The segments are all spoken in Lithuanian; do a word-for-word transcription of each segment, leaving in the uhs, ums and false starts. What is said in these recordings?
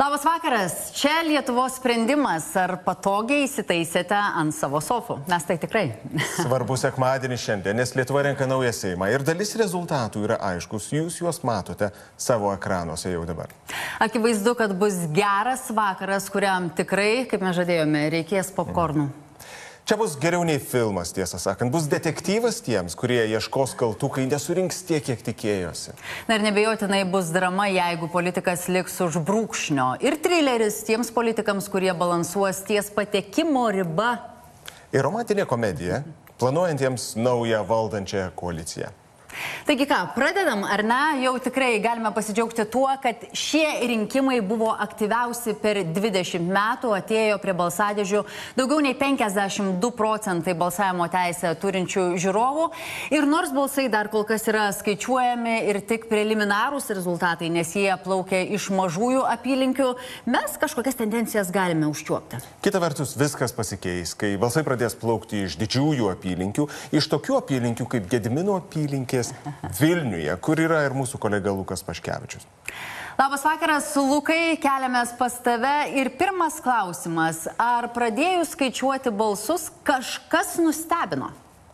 Labas vakaras. Čia Lietuvos sprendimas. Ar patogiai įsitaisėte ant savo sofų? Mes tai tikrai. Svarbu sekmadienį šiandien, nes Lietuva renka naują Seimą ir dalis rezultatų yra aiškus. Jūs juos matote savo ekranuose jau dabar. Akivaizdu, kad bus geras vakaras, kuriam tikrai, kaip mes žadėjome, reikės popkornų. Čia bus geriau nei filmas, tiesą sakant. Bus detektyvas tiems, kurie ieškos kaltų, kai nesurinks tiek, kiek tikėjosi. Na ir nebejotinai bus drama, jeigu politikas liks už brūkšnio. Ir trileris tiems politikams, kurie balansuos ties patekimo riba. Ir romantinė komedija, planuojantiems naują valdančią koaliciją. Taigi ką, pradedam, ar ne? Jau tikrai galime pasidžiaugti tuo, kad šie rinkimai buvo aktyviausi per dvidešimt metų, atėjo prie balsadėžių daugiau nei penkiasdešimt du procentai balsavimo teisę turinčių žiūrovų. Ir nors balsai dar kol kas yra skaičiuojami ir tik preliminarūs rezultatai, nes jie plaukia iš mažųjų apylinkių, mes kažkokias tendencijas galime užčiuopti. Kita vertus, viskas pasikeis, kai balsai pradės plaukti iš didžiųjų apylinkių, iš tokių apylinkių kaip Gedimino apylinkės Vilniuje, kur yra ir mūsų kolega Lukas Paškevičius. Labas vakaras, Lukai, keliamės pas tave ir pirmas klausimas. Ar pradėjus skaičiuoti balsus kažkas nustebino?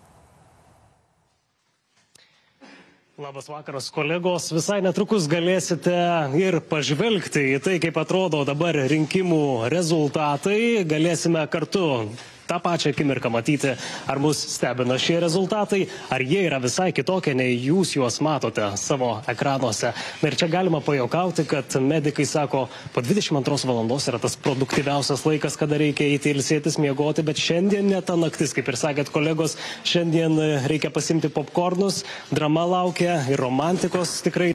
Labas vakaras, kolegos. Visai netrukus galėsite ir pažvelgti į tai, kaip atrodo dabar rinkimų rezultatai. Galėsime kartu tą pačią akimirką matyti, ar mus stebina šie rezultatai, ar jie yra visai kitokie, nei jūs juos matote savo ekranuose. Ir čia galima pajokauti, kad medikai sako, po dvidešimt antros valandos yra tas produktyviausias laikas, kada reikia eiti ilsėtis, miegoti, bet šiandien ne ta naktis, kaip ir sakėt kolegos, šiandien reikia pasimti popkornus, drama laukia ir romantikos tikrai.